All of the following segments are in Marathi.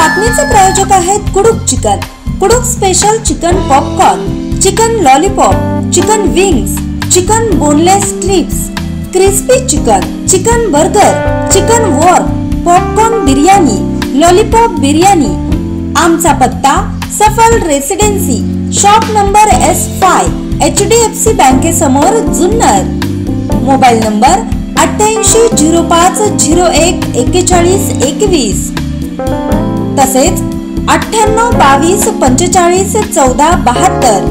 बातमीचे प्रायोजक आहेत Kuduk chicken, Kuduk special chicken popcorn, chicken lollipop, chicken wings, chicken boneless strips, crispy chicken, chicken burger, chicken wok, popcorn biryani, lollipop biryani. आमचा पत्ता Safal residency, shop number S5, HDFC बँकेसमोर, जुन्नर। मोबाईल नंबर 8805014121, तसेच 9822451472।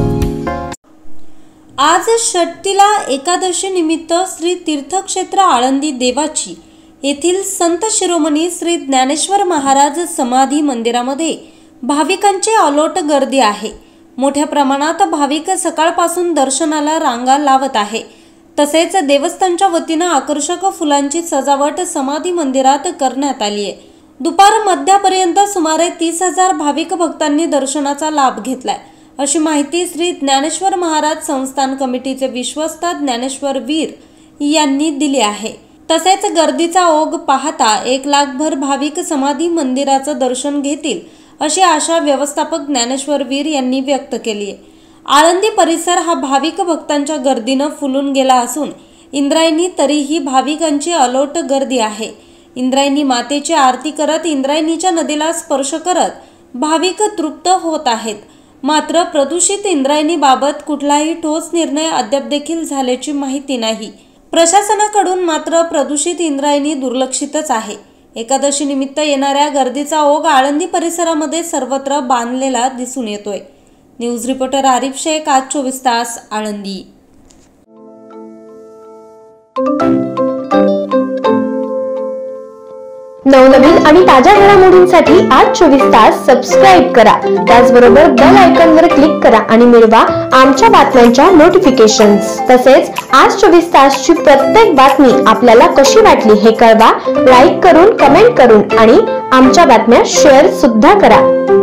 आज षष्ठीला एकादशी निमित्त श्री तीर्थक्षेत्र आळंदी देवाची येथील संत शिरोमणी श्री ज्ञानेश्वर महाराज समाधी मंदिरामध्ये भाविकांची अलोट गर्दी आहे। मोठ्या प्रमाणात भाविक सकाळपासून दर्शनाला रांगा लावत आहे। तसेच देवस्थानच्या वतीने आकर्षक फुलांची सजावट समाधी मंदिरात करण्यात आली आहे। दुपार मध्यापर्यंत सुमारे 30,000 भाविक भक्तांनी दर्शनाचा लाभ घेतलाय, अशी माहिती श्री ज्ञानेश्वर महाराज संस्थान कमिटीचे विश्वस्त ज्ञानेश्वर वीर यांनी दिली आहे। तसेच गर्दीचा ओघ पाहता 1 लाखभर भाविक समाधी मंदिराचं दर्शन घेतील अशी आशा व्यवस्थापक ज्ञानेश्वर वीर यांनी व्यक्त केली आहे। आळंदी परिसर हा भाविक भक्तांच्या गर्दीने फुलून गेला असून इंद्रायणी तरीही भाविकांची अलोट गर्दी आहे। इंद्रायणी मातेची आरती करत इंद्रायणीच्या नदीला स्पर्श करत भाविक तृप्त होत आहेत। मात्र प्रदूषित इंद्रायणी बाबत कुठलाही ठोस निर्णय अद्याप देखील झाल्याची माहिती नाही। प्रशासनाकडून मात्र प्रदूषित इंद्रायणी दुर्लक्षितच आहे। एकादशी निमित्त येणाऱ्या गर्दीचा ओघ आळंदी परिसरामध्ये सर्वत्र बांधलेला दिसून येतोय। न्यूज रिपोर्टर आरिफ शेख, आज 24 तास, आळंदी। नवनवीन आणि ताज्या घडामोडींसाठी आज 24 तास सबस्क्राइब करा। त्याचबरोबर बेल आयकॉनवर क्लिक करा आणि मिळवा आमच्या बातम्यांच्या नोटिफिकेशन्स। तसेच आज 24 तासची प्रत्येक बातमी आपल्याला कशी वाटली हे कळवा, लाईक करून, कमेंट करून आणि आमच्या बातम्या शेअर सुद्धा करा।